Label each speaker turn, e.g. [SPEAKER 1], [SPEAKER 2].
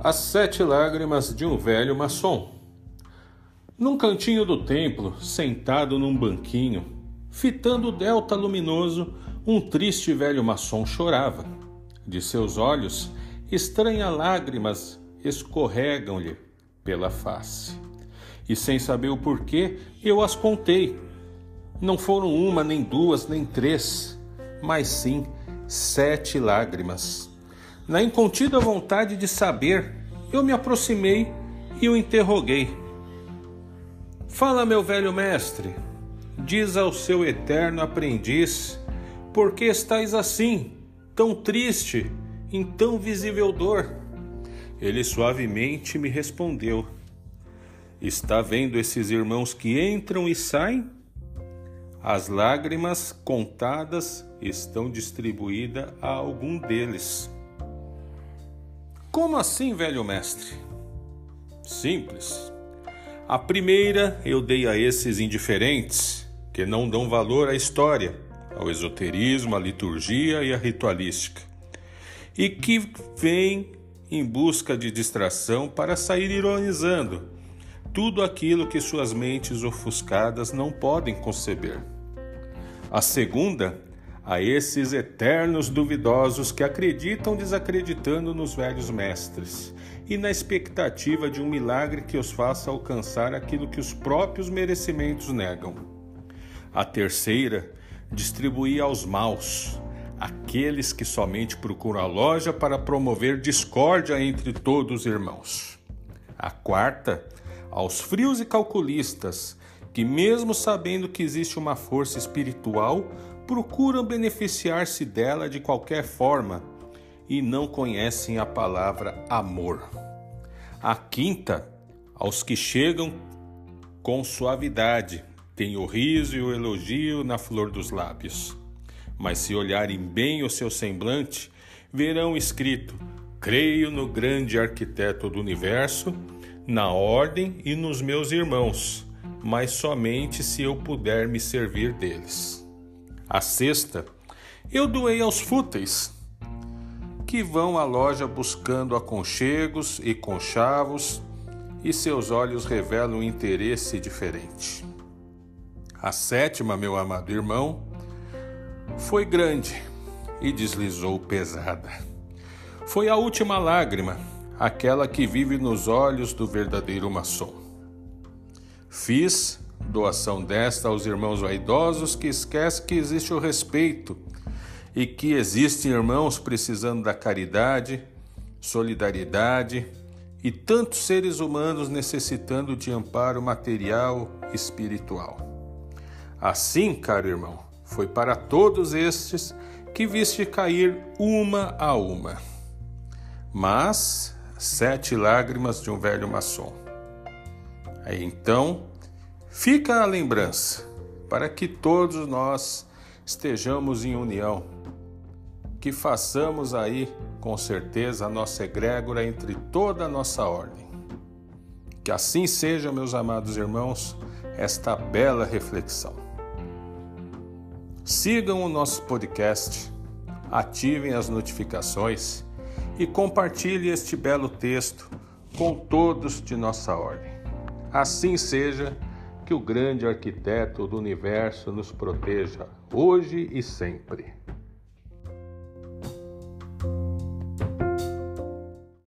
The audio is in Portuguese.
[SPEAKER 1] As 7 lágrimas de um velho maçom. Num cantinho do templo, sentado num banquinho, fitando o delta luminoso, um triste velho maçom chorava. De seus olhos, estranhas lágrimas escorregam-lhe pela face. E sem saber o porquê, eu as contei. Não foram 1, nem 2, nem 3, mas sim 7 lágrimas. Na incontida vontade de saber, eu me aproximei e o interroguei. Fala, meu velho mestre, diz ao seu eterno aprendiz, por que estais assim, tão triste, em tão visível dor? Ele suavemente me respondeu, está vendo esses irmãos que entram e saem? As lágrimas contadas estão distribuídas a algum deles. Como assim, velho mestre? Simples. A primeira eu dei a esses indiferentes que não dão valor à história, ao esoterismo, à liturgia e à ritualística, e que vêm em busca de distração para sair ironizando tudo aquilo que suas mentes ofuscadas não podem conceber. A segunda, a esses eternos duvidosos que acreditam desacreditando nos velhos mestres e na expectativa de um milagre que os faça alcançar aquilo que os próprios merecimentos negam. A terceira, distribuir aos maus, aqueles que somente procuram a loja para promover discórdia entre todos os irmãos. A quarta, aos frios e calculistas, que mesmo sabendo que existe uma força espiritual, procuram beneficiar-se dela de qualquer forma e não conhecem a palavra amor. A quinta, aos que chegam com suavidade, têm o riso e o elogio na flor dos lábios. Mas se olharem bem o seu semblante, verão escrito, creio no grande arquiteto do universo, na ordem e nos meus irmãos, mas somente se eu puder me servir deles. A sexta, eu doei aos fúteis, que vão à loja buscando aconchegos e conchavos, e seus olhos revelam um interesse diferente. A sétima, meu amado irmão, foi grande e deslizou pesada. Foi a última lágrima, aquela que vive nos olhos do verdadeiro maçom. Fiz doação desta aos irmãos vaidosos que esquecem que existe o respeito e que existem irmãos precisando da caridade, solidariedade e tantos seres humanos necessitando de amparo material e espiritual. Assim, caro irmão, foi para todos estes que viste cair uma a uma. Mas 7 lágrimas de um velho maçom. Então, fica a lembrança para que todos nós estejamos em união, que façamos aí, com certeza, a nossa egrégora entre toda a nossa ordem. Que assim seja, meus amados irmãos, esta bela reflexão. Sigam o nosso podcast, ativem as notificações e compartilhe este belo texto com todos de nossa ordem. Assim seja, que o grande arquiteto do universo nos proteja hoje e sempre.